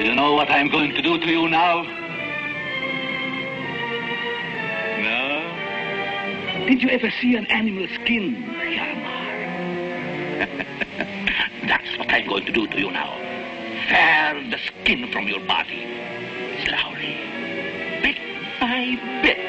Do you know what I'm going to do to you now? No? Did you ever see an animal skin, Hjalmar? That's what I'm going to do to you now. Tear the skin from your body. Slowly. Bit by bit.